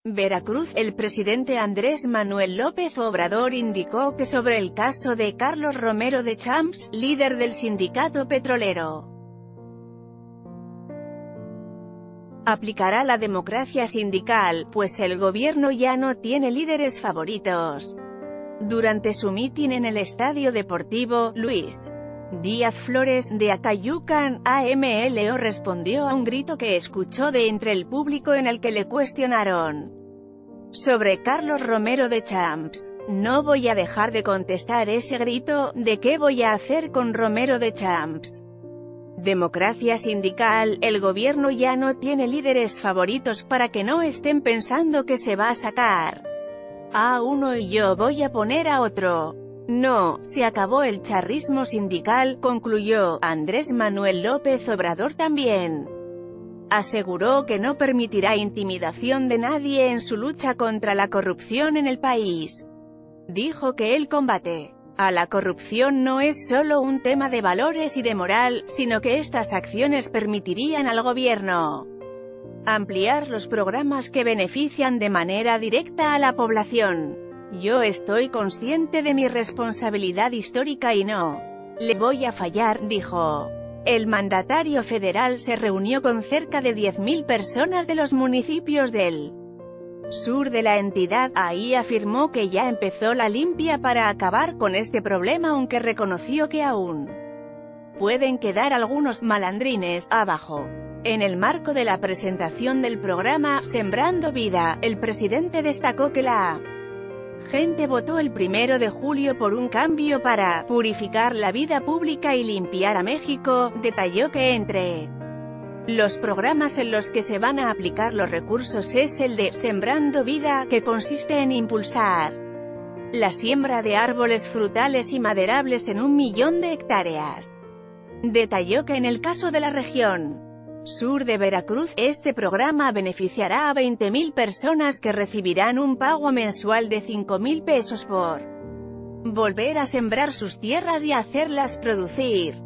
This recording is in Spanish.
Veracruz, el presidente Andrés Manuel López Obrador indicó que sobre el caso de Carlos Romero de Champs, líder del sindicato petrolero, aplicará la democracia sindical, pues el gobierno ya no tiene líderes favoritos. Durante su mitin en el Estadio Deportivo Luis Díaz Flores, de Acayucan, AMLO respondió a un grito que escuchó de entre el público en el que le cuestionaron sobre Carlos Romero de Champs. No voy a dejar de contestar ese grito, ¿de qué voy a hacer con Romero de Champs? Democracia sindical, el gobierno ya no tiene líderes favoritos para que no estén pensando que se va a sacar a uno y yo voy a poner a otro. No, se acabó el charrismo sindical, concluyó. Andrés Manuel López Obrador también aseguró que no permitirá intimidación de nadie en su lucha contra la corrupción en el país. Dijo que el combate a la corrupción no es solo un tema de valores y de moral, sino que estas acciones permitirían al gobierno ampliar los programas que benefician de manera directa a la población. Yo estoy consciente de mi responsabilidad histórica y no les voy a fallar, dijo. El mandatario federal se reunió con cerca de 10.000 personas de los municipios del sur de la entidad. Ahí afirmó que ya empezó la limpia para acabar con este problema, aunque reconoció que aún pueden quedar algunos malandrines abajo. En el marco de la presentación del programa Sembrando Vida, el presidente destacó que la gente votó el 1 de julio por un cambio para purificar la vida pública y limpiar a México. Detalló que entre los programas en los que se van a aplicar los recursos es el de Sembrando Vida, que consiste en impulsar la siembra de árboles frutales y maderables en 1 millón de hectáreas. Detalló que en el caso de la región sur de Veracruz, este programa beneficiará a 20.000 personas que recibirán un pago mensual de 5.000 pesos por volver a sembrar sus tierras y hacerlas producir.